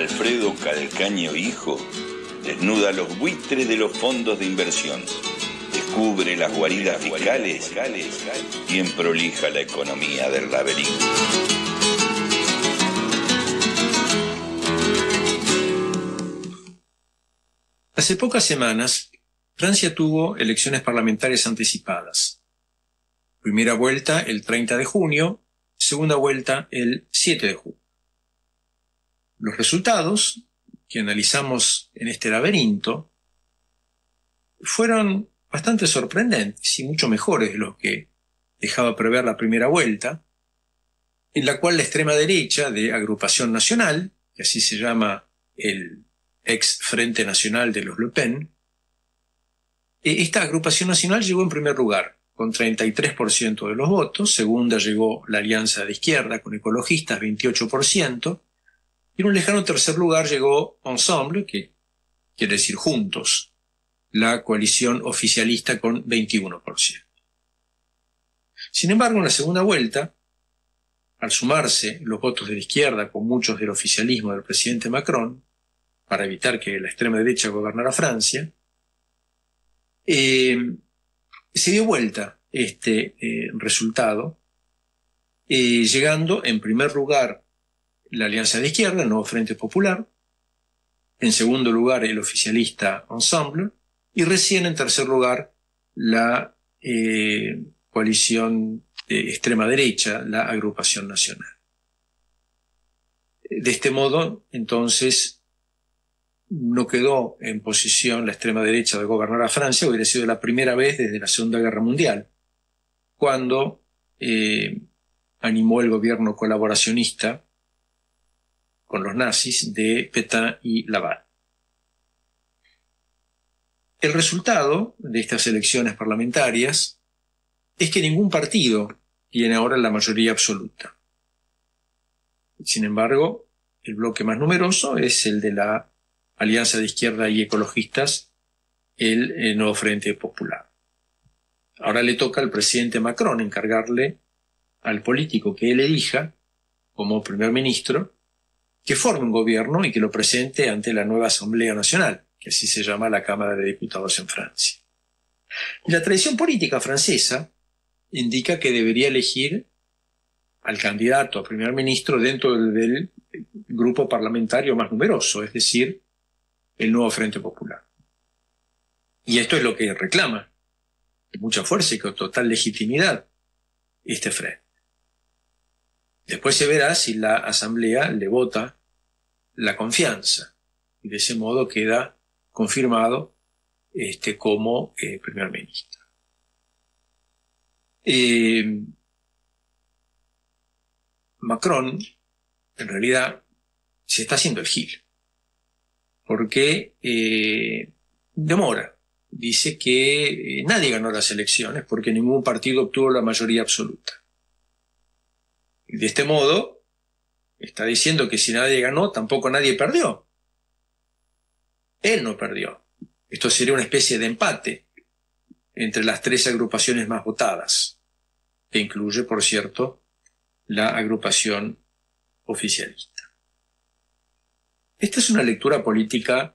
Alfredo Calcaño hijo desnuda los buitres de los fondos de inversión, descubre las guaridas fiscales y emprolija la economía del laberinto. Hace pocas semanas, Francia tuvo elecciones parlamentarias anticipadas. Primera vuelta el 30 de junio, segunda vuelta el 7 de junio. Los resultados que analizamos en este laberinto fueron bastante sorprendentes y mucho mejores de los que dejaba prever la primera vuelta, en la cual la extrema derecha de Agrupación Nacional, que así se llama el ex Frente Nacional de los Le Pen, esta Agrupación Nacional llegó en primer lugar, con 33% de los votos. Segunda llegó la Alianza de Izquierda con ecologistas, 28%. Y en un lejano tercer lugar llegó Ensemble, que quiere decir juntos, la coalición oficialista con 21%. Sin embargo, en la segunda vuelta, al sumarse los votos de la izquierda con muchos del oficialismo del presidente Macron, para evitar que la extrema derecha gobernara Francia, se dio vuelta este resultado, llegando en primer lugar la Alianza de Izquierda, el Nuevo Frente Popular, en segundo lugar el oficialista Ensemble, y recién en tercer lugar la coalición de extrema derecha, la Agrupación Nacional. De este modo, entonces, no quedó en posición la extrema derecha de gobernar a Francia. Hubiera sido la primera vez desde la Segunda Guerra Mundial, cuando animó el gobierno colaboracionista con los nazis de Pétain y Laval. El resultado de estas elecciones parlamentarias es que ningún partido tiene ahora la mayoría absoluta. Sin embargo, el bloque más numeroso es el de la Alianza de Izquierda y Ecologistas, el Nuevo Frente Popular. Ahora le toca al presidente Macron encargarle al político que él elija como primer ministro que forme un gobierno y que lo presente ante la nueva Asamblea Nacional, que así se llama la Cámara de Diputados en Francia. Y la tradición política francesa indica que debería elegir al candidato a primer ministro dentro del grupo parlamentario más numeroso, es decir, el Nuevo Frente Popular. Y esto es lo que reclama, con mucha fuerza y con total legitimidad, este frente. Después se verá si la Asamblea le vota la confianza, y de ese modo queda confirmado como primer ministro. Macron, en realidad, se está haciendo el gil, porque demora. Dice que nadie ganó las elecciones porque ningún partido obtuvo la mayoría absoluta. Y de este modo, está diciendo que si nadie ganó, tampoco nadie perdió. Él no perdió. Esto sería una especie de empate entre las tres agrupaciones más votadas, que incluye, por cierto, la agrupación oficialista. Esta es una lectura política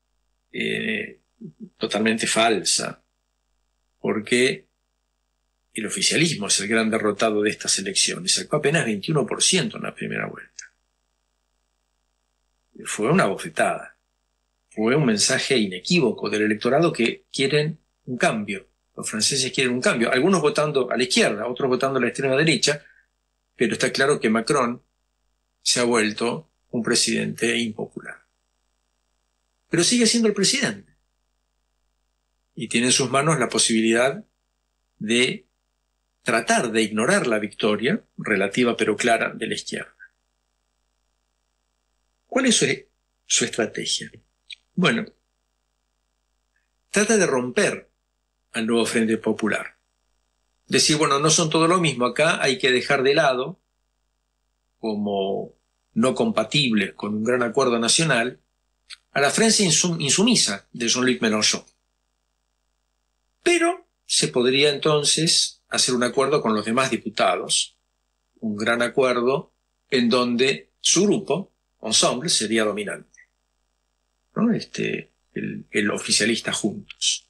totalmente falsa, porque el oficialismo es el gran derrotado de estas elecciones. Sacó apenas 21% en la primera vuelta. Fue una bofetada. Fue un mensaje inequívoco del electorado que quieren un cambio. Los franceses quieren un cambio. Algunos votando a la izquierda, otros votando a la extrema derecha, pero está claro que Macron se ha vuelto un presidente impopular. Pero sigue siendo el presidente. Y tiene en sus manos la posibilidad de tratar de ignorar la victoria, relativa pero clara, de la izquierda. ¿Cuál es su estrategia? Bueno, trata de romper al Nuevo Frente Popular. Decir, bueno, no son todo lo mismo, acá hay que dejar de lado, como no compatibles con un gran acuerdo nacional, a la Francia insumisa de Jean-Luc Mélenchon. Pero se podría entonces hacer un acuerdo con los demás diputados, un gran acuerdo en donde su grupo, Ensemble sería dominante, ¿no? El oficialista Juntos.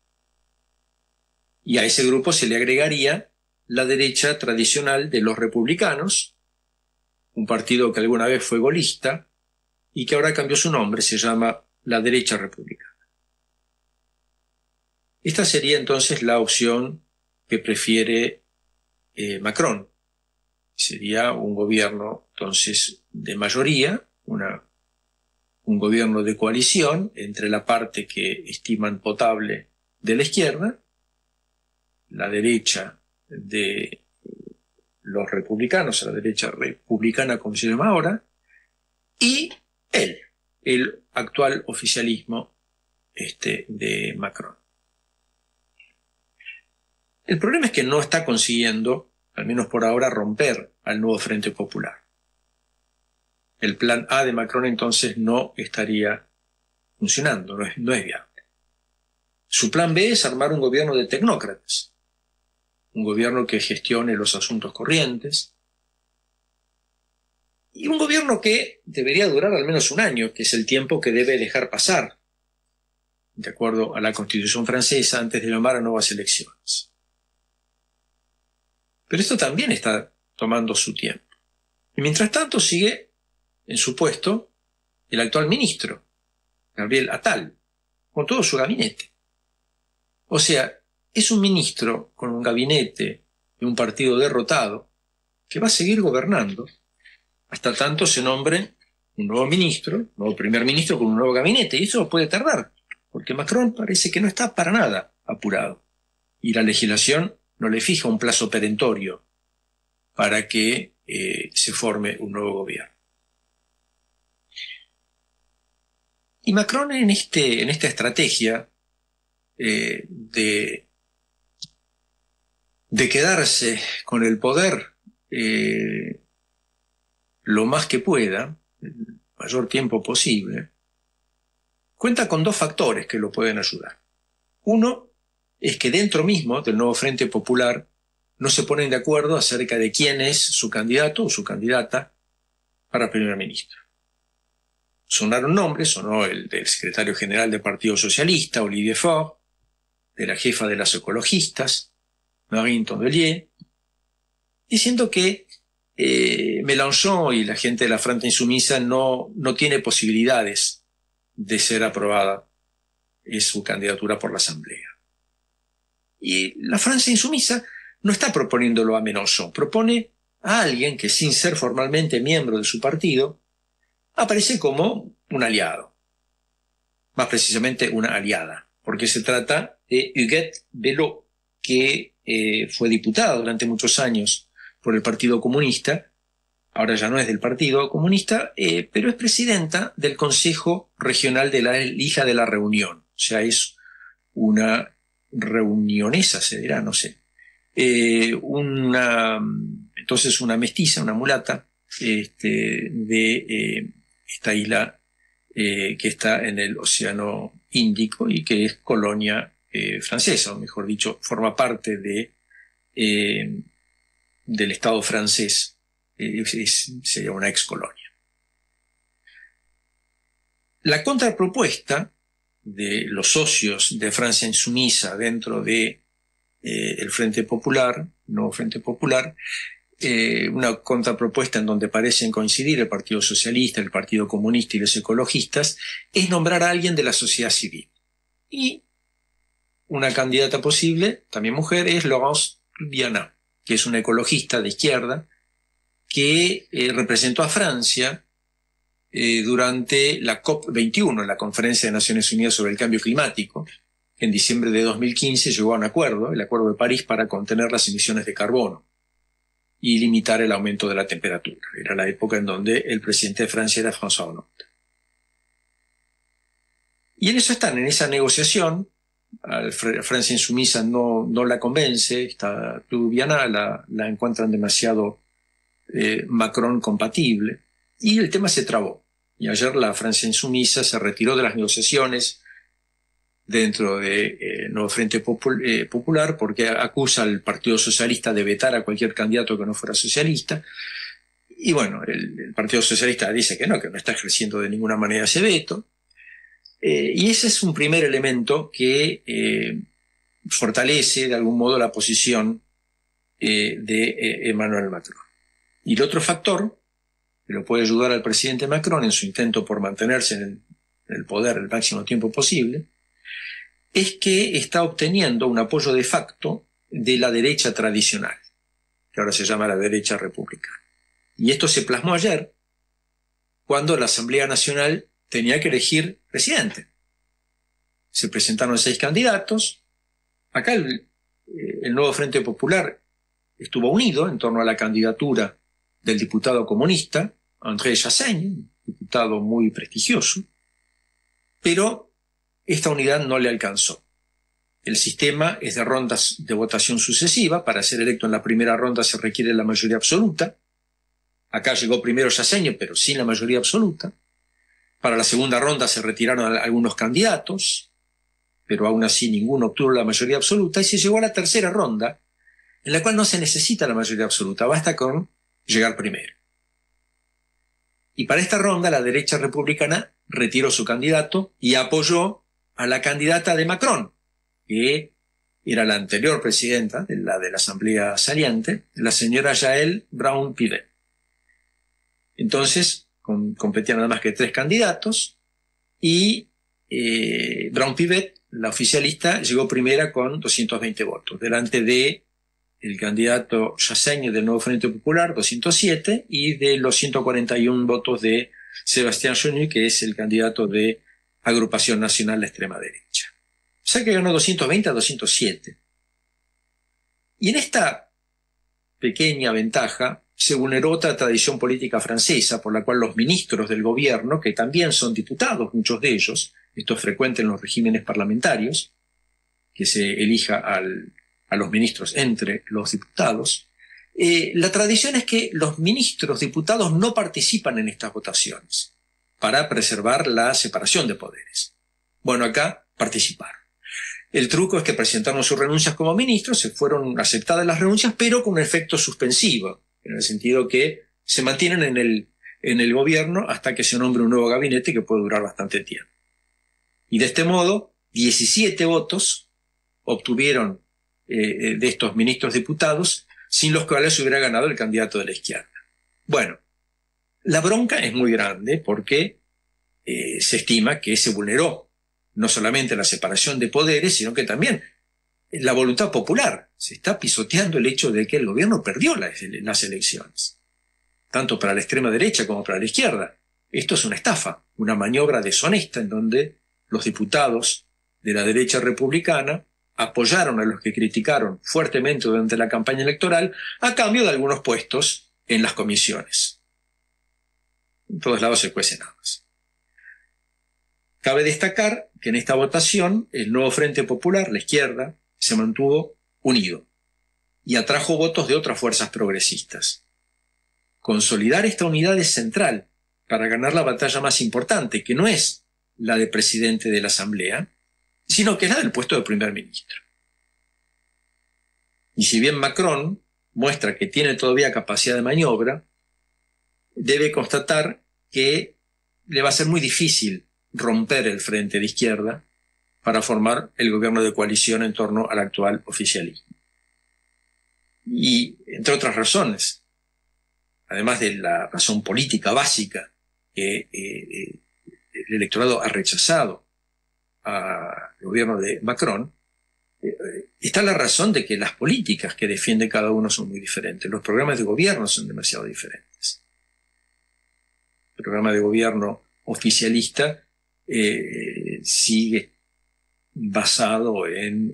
Y a ese grupo se le agregaría la derecha tradicional de los republicanos, un partido que alguna vez fue golista y que ahora cambió su nombre, se llama la derecha republicana. Esta sería entonces la opción que prefiere Macron. Sería un gobierno entonces de mayoría, un gobierno de coalición entre la parte que estiman potable de la izquierda, la derecha de los republicanos, la derecha republicana como se llama ahora, y el actual oficialismo de Macron. El problema es que no está consiguiendo, al menos por ahora, romper al nuevo Frente Popular. El plan A de Macron entonces no estaría funcionando, no es viable. Su plan B es armar un gobierno de tecnócratas, un gobierno que gestione los asuntos corrientes, y un gobierno que debería durar al menos un año, que es el tiempo que debe dejar pasar, de acuerdo a la Constitución francesa, antes de llamar a nuevas elecciones. Pero esto también está tomando su tiempo. Y mientras tanto sigue en su puesto el actual ministro, Gabriel Attal, con todo su gabinete. O sea, es un ministro con un gabinete de un partido derrotado que va a seguir gobernando hasta tanto se nombre un nuevo ministro, un nuevo primer ministro con un nuevo gabinete, y eso puede tardar, porque Macron parece que no está para nada apurado. Y la legislación no le fija un plazo perentorio para que se forme un nuevo gobierno. Y Macron en esta estrategia de quedarse con el poder lo más que pueda, el mayor tiempo posible, cuenta con dos factores que lo pueden ayudar. Uno es que dentro mismo del nuevo Frente Popular no se ponen de acuerdo acerca de quién es su candidato o su candidata para primer ministro. Sonaron nombres, sonó el del secretario general del Partido Socialista, Olivier Faure, de la jefa de las ecologistas, Marine Tondelier, diciendo que Mélenchon y la gente de la Francia Insumisa no tiene posibilidades de ser aprobada su candidatura por la Asamblea. Y la Francia Insumisa no está proponiéndolo a Mélenchon, propone a alguien que sin ser formalmente miembro de su partido aparece como un aliado, más precisamente una aliada, porque se trata de Huguette Belot, que fue diputada durante muchos años por el Partido Comunista, ahora ya no es del Partido Comunista, pero es presidenta del Consejo Regional de la Hija de la Reunión, o sea, es una reunionesa, se dirá, no sé. Entonces una mestiza, una mulata, de esta isla que está en el Océano Índico y que es colonia francesa, o mejor dicho, forma parte del Estado francés, sería una ex colonia. La contrapropuesta de los socios de Francia Insumisa dentro de el Frente Popular, nuevo Frente Popular, una contrapropuesta en donde parecen coincidir el Partido Socialista, el Partido Comunista y los ecologistas, es nombrar a alguien de la sociedad civil. Y una candidata posible, también mujer, es Laurence Vianat, que es una ecologista de izquierda que representó a Francia durante la COP21, la Conferencia de Naciones Unidas sobre el Cambio Climático. En diciembre de 2015 llegó a un acuerdo, el Acuerdo de París, para contener las emisiones de carbono y limitar el aumento de la temperatura. Era la época en donde el presidente de Francia era François Hollande. Y en eso están, en esa negociación. Francia Insumisa no la convence, está Vianat, la encuentran demasiado Macron compatible, y el tema se trabó. Y ayer la Francia Insumisa se retiró de las negociaciones dentro del Nuevo Frente Popular porque acusa al Partido Socialista de vetar a cualquier candidato que no fuera socialista, Y bueno, el Partido Socialista dice que no está ejerciendo de ninguna manera ese veto. Y ese es un primer elemento que fortalece de algún modo la posición de Emmanuel Macron. Y el otro factor que lo puede ayudar al presidente Macron en su intento por mantenerse en el poder el máximo tiempo posible, es que está obteniendo un apoyo de facto de la derecha tradicional, que ahora se llama la derecha republicana. Y esto se plasmó ayer, cuando la Asamblea Nacional tenía que elegir presidente. Se presentaron 6 candidatos. Acá el Nuevo Frente Popular estuvo unido en torno a la candidatura del diputado comunista, André Chassaigne, diputado muy prestigioso, pero esta unidad no le alcanzó. El sistema es de rondas de votación sucesiva. Para ser electo en la primera ronda se requiere la mayoría absoluta. Acá llegó primero Chassaigne, pero sin la mayoría absoluta. Para la segunda ronda se retiraron algunos candidatos, pero aún así ninguno obtuvo la mayoría absoluta, y se llegó a la tercera ronda, en la cual no se necesita la mayoría absoluta, basta con llegar primero. Y para esta ronda la derecha republicana retiró su candidato y apoyó a la candidata de Macron, que era la anterior presidenta de la Asamblea saliente, la señora Yael Braun-Pivet. Entonces, competían nada más que 3 candidatos, y Braun-Pivet, la oficialista, llegó primera con 220 votos, delante de el candidato Chassaigne del Nuevo Frente Popular, 207, y de los 141 votos de Sébastien Chenu, que es el candidato de Agrupación Nacional de Extrema Derecha. O sea que ganó 220 a 207. Y en esta pequeña ventaja se vulneró otra tradición política francesa, por la cual los ministros del gobierno, que también son diputados, muchos de ellos, esto es frecuente en los regímenes parlamentarios, que se elija a los ministros entre los diputados, la tradición es que los ministros diputados no participan en estas votaciones para preservar la separación de poderes. Bueno, acá participaron. El truco es que presentaron sus renuncias como ministros, se fueron aceptadas las renuncias, pero con un efecto suspensivo, en el sentido que se mantienen en el gobierno hasta que se nombre un nuevo gabinete que puede durar bastante tiempo. Y de este modo, 17 votos obtuvieron de estos ministros diputados, sin los cuales hubiera ganado el candidato de la izquierda. Bueno, la bronca es muy grande porque se estima que se vulneró no solamente la separación de poderes, sino que también la voluntad popular. Se está pisoteando el hecho de que el gobierno perdió las elecciones, tanto para la extrema derecha como para la izquierda. Esto es una estafa, una maniobra deshonesta en donde los diputados de la derecha republicana apoyaron a los que criticaron fuertemente durante la campaña electoral a cambio de algunos puestos en las comisiones. En todos lados se cuecen habas. Cabe destacar que en esta votación el Nuevo Frente Popular, la izquierda, se mantuvo unido y atrajo votos de otras fuerzas progresistas. Consolidar esta unidad es central para ganar la batalla más importante, que no es la de presidente de la Asamblea, sino que es la del puesto de primer ministro. Y si bien Macron muestra que tiene todavía capacidad de maniobra, debe constatar que le va a ser muy difícil romper el frente de izquierda para formar el gobierno de coalición en torno al actual oficialismo. Y entre otras razones, además de la razón política básica que el electorado ha rechazado al gobierno de Macron, está la razón de que las políticas que defiende cada uno son muy diferentes. Los programas de gobierno son demasiado diferentes. El programa de gobierno oficialista sigue basado en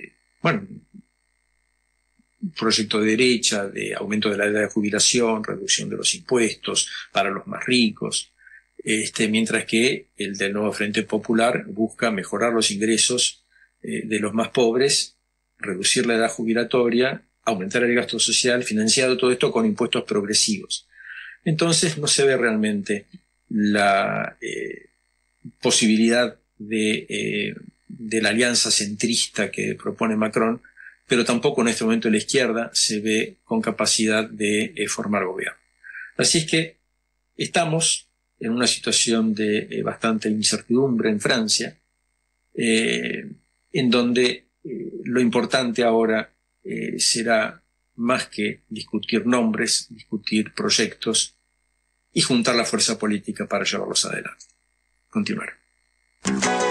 un proyecto de derecha de aumento de la edad de jubilación, reducción de los impuestos para los más ricos, mientras que el del Nuevo Frente Popular busca mejorar los ingresos de los más pobres, reducir la edad jubilatoria, aumentar el gasto social, financiado todo esto con impuestos progresivos. Entonces no se ve realmente la posibilidad de la alianza centrista que propone Macron, pero tampoco en este momento la izquierda se ve con capacidad de formar gobierno. Así es que estamos en una situación de bastante incertidumbre en Francia, en donde lo importante ahora será más que discutir nombres, discutir proyectos y juntar la fuerza política para llevarlos adelante. Continuar.